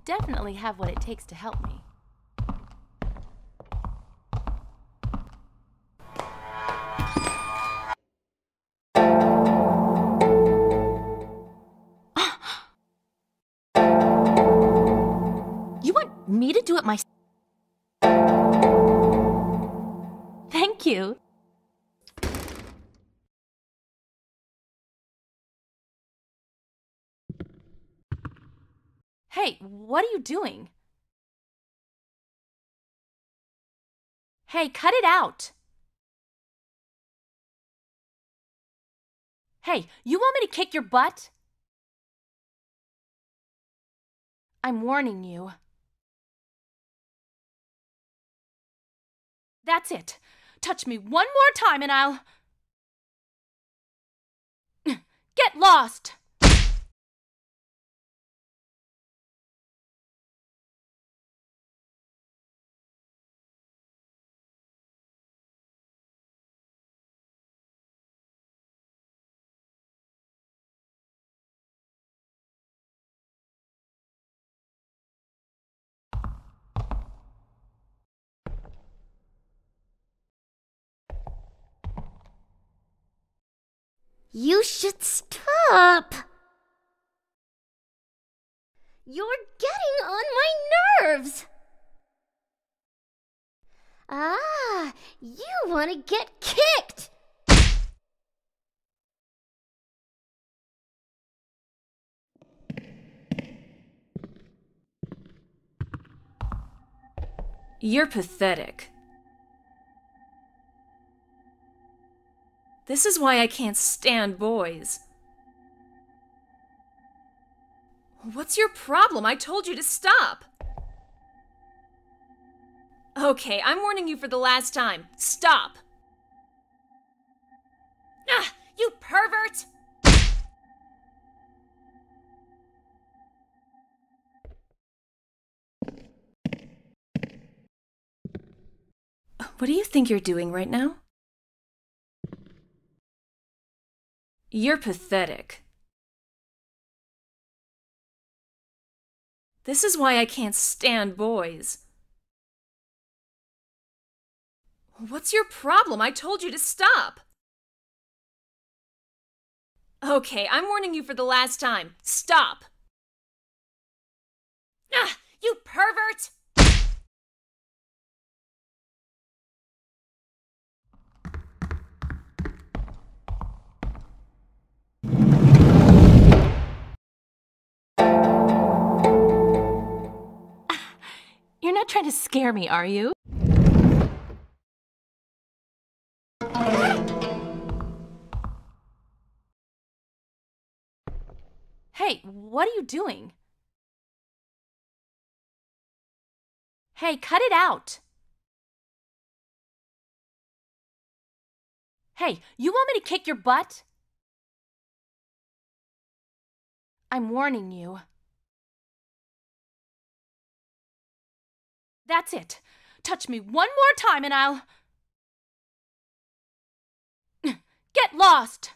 definitely have what it takes to help me. You want me to do it myself? Thank you. Hey, what are you doing? Hey, cut it out. Hey, you want me to kick your butt? I'm warning you. That's it. Touch me one more time and I'll... Get lost! You should stop. You're getting on my nerves. Ah, you want to get kicked. You're pathetic. This is why I can't stand boys. What's your problem? I told you to stop. Okay, I'm warning you for the last time. Stop. Ah, you pervert! What do you think you're doing right now? You're pathetic. This is why I can't stand boys. What's your problem? I told you to stop. Okay, I'm warning you for the last time. Stop. Ah, you pervert! You're not trying to scare me, are you? Hey, what are you doing? Hey, cut it out. Hey, you want me to kick your butt? I'm warning you. That's it. Touch me one more time and I'll... Get lost!